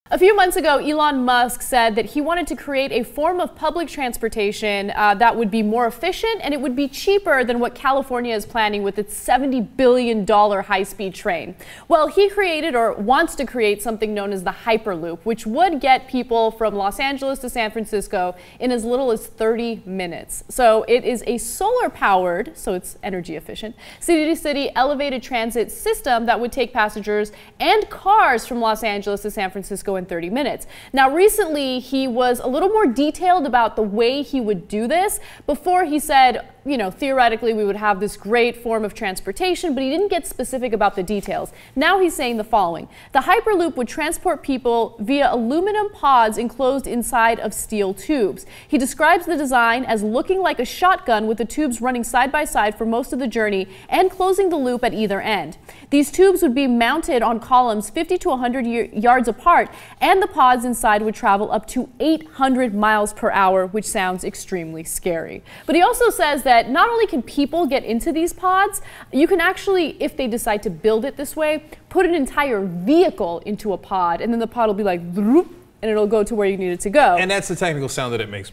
A few months ago, Elon Musk said that he wanted to create a form of public transportation that would be more efficient and it would be cheaper than what California is planning with its $70 billion high-speed train. Well, he created or wants to create something known as the Hyperloop, which would get people from Los Angeles to San Francisco in as little as 30 minutes. So it is a solar-powered, so it's energy efficient, city-to-city elevated transit system that would take passengers and cars from Los Angeles to San Francisco in 30 minutes. Now, recently, he was a little more detailed about the way he would do this. Before he said, you know, theoretically, we would have this great form of transportation, but he didn't get specific about the details. Now he's saying the following. The Hyperloop would transport people via aluminum pods enclosed inside of steel tubes. He describes the design as looking like a shotgun with the tubes running side by side for most of the journey and closing the loop at either end. These tubes would be mounted on columns 50 to 100 yards apart, and the pods inside would travel up to 800 miles per hour, which sounds extremely scary. But he also says that not only can people get into these pods, you can actually, if they decide to build it this way, put an entire vehicle into a pod, and then the pod will be like, and it'll go to where you need it to go. And that's the technical sound that it makes.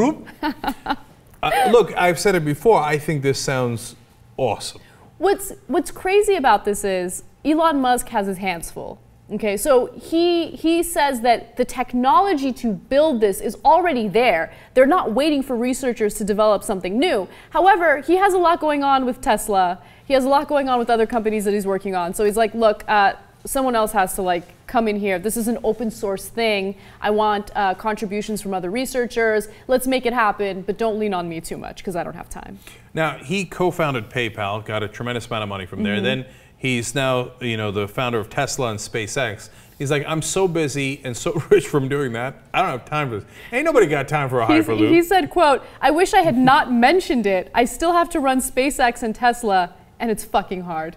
Look, I've said it before, I think this sounds awesome. What's crazy about this is Elon Musk has his hands full. Okay, so he says that the technology to build this is already there. They're not waiting for researchers to develop something new. However, he has a lot going on with Tesla. He has a lot going on with other companies that he's working on. So he's like, look, someone else has to like come in here. This is an open source thing. I want contributions from other researchers. Let's make it happen, but don't lean on me too much because I don't have time. Now, he co-founded PayPal, got a tremendous amount of money from there. Then he's now, you know, the founder of Tesla and SpaceX. He's like, I'm so busy and so rich from doing that. I don't have time for this. Ain't nobody got time for a Hyperloop. He said, quote, I wish I had not mentioned it. I still have to run SpaceX and Tesla, and it's fucking hard.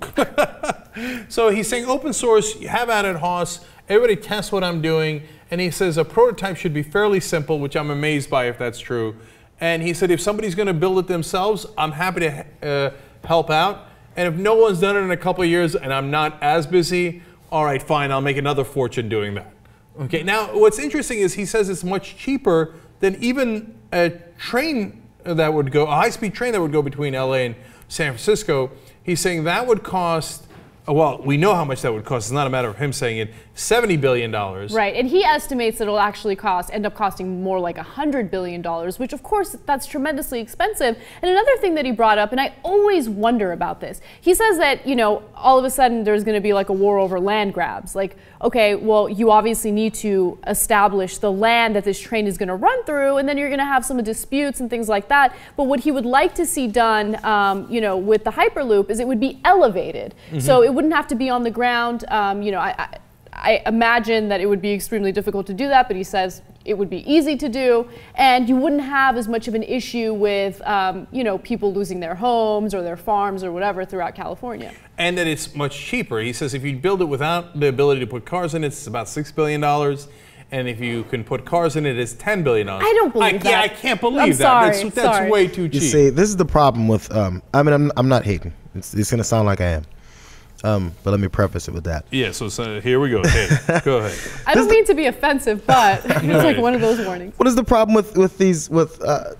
So he's saying open source, you have at it, Hoss. Everybody test what I'm doing. And he says a prototype should be fairly simple, which I'm amazed by if that's true. And he said if somebody's going to build it themselves, I'm happy to help out. And if no one's done it in a couple of years and I'm not as busy, all right, fine, I'll make another fortune doing that. Okay, now what's interesting is he says it's much cheaper than even a train that would go, a high-speed train that would go between LA and San Francisco. He's saying that would cost, well, we know how much that would cost. It's not a matter of him saying it, $70 billion. Right, and he estimates that it'll actually end up costing more like $100 billion, which of course that's tremendously expensive. And another thing that he brought up, and I always wonder about this, he says that, you know, all of a sudden there's going to be like a war over land grabs. Like, okay, well, you obviously need to establish the land that this train is going to run through, and then you're going to have some disputes and things like that. But what he would like to see done, you know, with the Hyperloop is it would be elevated. So it wouldn't have to be on the ground. You know, I imagine that it would be extremely difficult to do that, but he says it would be easy to do, and you wouldn't have as much of an issue with, you know, people losing their homes or their farms or whatever throughout California. And that it's much cheaper. He says if you build it without the ability to put cars in it, it's about $6 billion. And if you can put cars in it, it's $10 billion. I don't believe that. Yeah, I can't believe that. That's way too cheap. You see, this is the problem with, I mean, I'm not hating. It's going to sound like I am. But let me preface it with that. Yeah, so here we go. Hey, go ahead. I don't mean to be offensive, but it's like one of those warnings. What is the problem with these with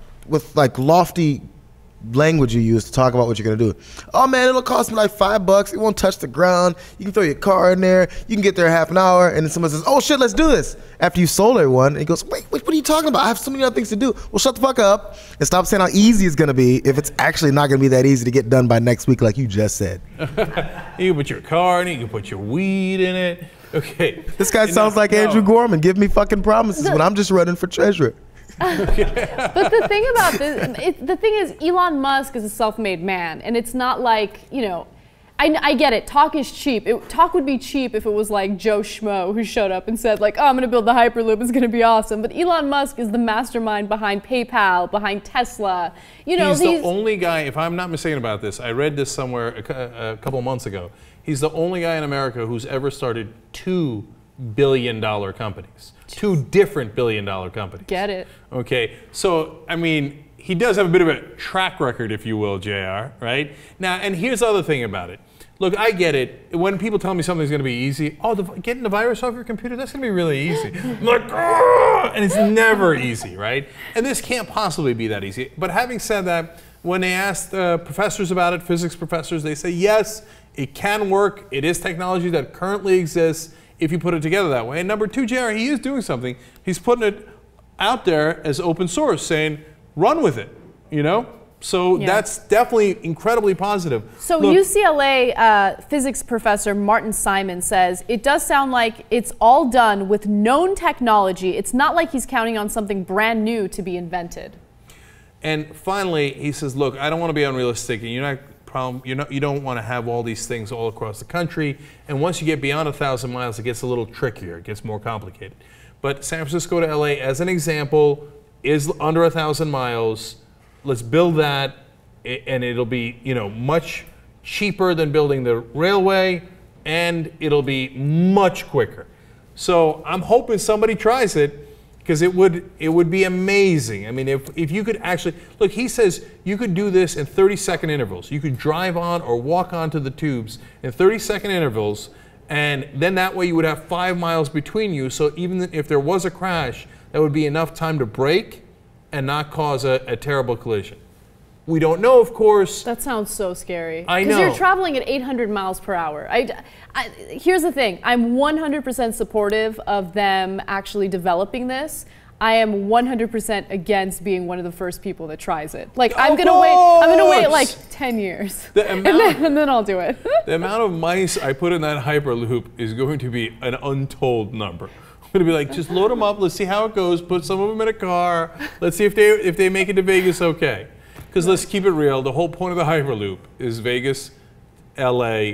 like lofty language you use to talk about what you're gonna do? Oh man, it'll cost me like $5. It won't touch the ground. You can throw your car in there. You can get there in half an hour, and then someone says, "Oh shit, let's do this." After you sold everyone, and he goes, "Wait, what are you talking about? I have so many other things to do." Well, shut the fuck up and stop saying how easy it's gonna be if it's actually not gonna be that easy to get done by next week, like you just said. You can put your car in it. You can put your weed in it. Okay. This guy sounds like Andrew Gorman. Give me fucking promises when I'm just running for treasurer. But the thing about this, the thing is, Elon Musk is a self-made man, and it's not like, you know, I get it. Talk is cheap. Talk would be cheap if it was like Joe Schmo who showed up and said like, oh, I'm going to build the Hyperloop. It's going to be awesome. But Elon Musk is the mastermind behind PayPal, behind Tesla. You know, he's the only guy, if I'm not mistaken about this, I read this somewhere a couple months ago. He's the only guy in America who's ever started $2 billion companies. Two different billion-dollar companies. Get it. Okay, so, I mean, he does have a bit of a track record, if you will, JR, right? Now, and here's the other thing about it. Look, I get it. When people tell me something's going to be easy, oh, getting the virus off your computer, that's going to be really easy. I'm like, and it's never easy, right? And this can't possibly be that easy. But having said that, when they asked professors about it, physics professors, they say, yes, it can work. It is technology that currently exists if you put it together that way. And number two, JR, he is doing something. He's putting it out there as open source, saying, run with it, you know? So that's definitely incredibly positive. So look, UCLA physics professor Martin Simon says, it does sound like it's all done with known technology. It's not like he's counting on something brand new to be invented. And finally, he says, look, I don't want to be unrealistic, and you don't want to have all these things all across the country. And once you get beyond 1,000 miles, it gets a little trickier. It gets more complicated. But San Francisco to LA, as an example, is under 1,000 miles. Let's build that, and it'll be, you know, much cheaper than building the railway, and it'll be much quicker. So I'm hoping somebody tries it, because it would be amazing. I mean, if you could actually look, he says you could do this in 30-second intervals. You could drive on or walk onto the tubes in 30-second intervals, and then that way you would have 5 miles between you. So even if there was a crash, that would be enough time to brake and not cause a terrible collision. We don't know, of course. That sounds so scary. I know. Because you're traveling at 800 miles per hour. Here's the thing. I'm 100% supportive of them actually developing this. I am 100% against being one of the first people that tries it. Like, I'm gonna wait like 10 years, and then I'll do it. The amount of mice I put in that Hyperloop is going to be an untold number. I'm gonna be like, just load them up. Let's see how it goes. Put some of them in a car. Let's see if they make it to Vegas, okay. Because let's keep it real. The whole point of the Hyperloop is Vegas, LA,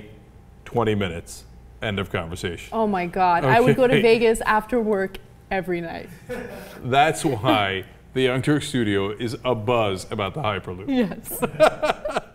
20 minutes. End of conversation. Oh my God. Okay. I would go to Vegas after work every night. That's why the Young Turks studio is abuzz about the Hyperloop. Yes.